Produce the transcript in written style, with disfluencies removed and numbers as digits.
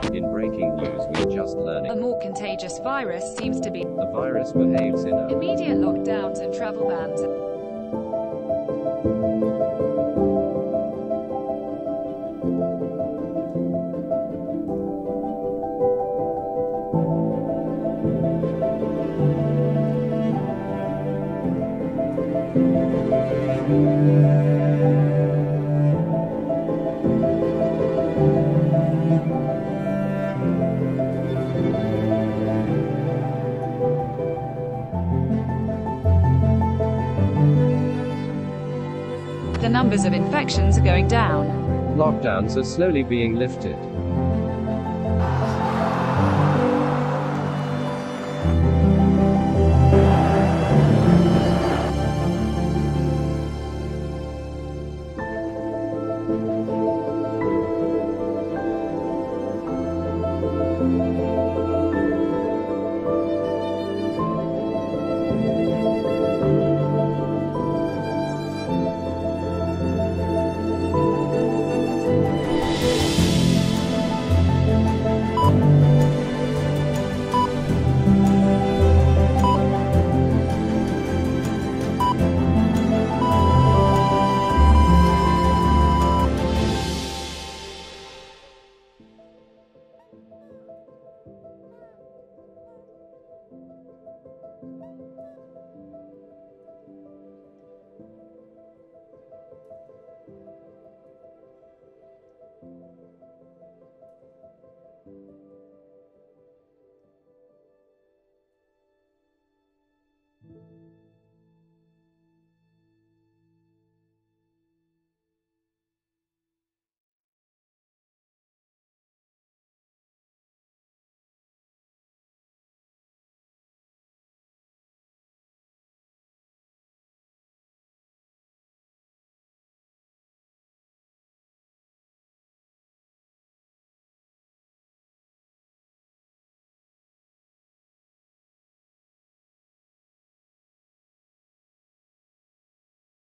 In breaking news, we're just learning. A more contagious virus seems to be. The virus behaves in a Immediate lockdowns and travel bans. The numbers of infections are going down. Lockdowns are slowly being lifted.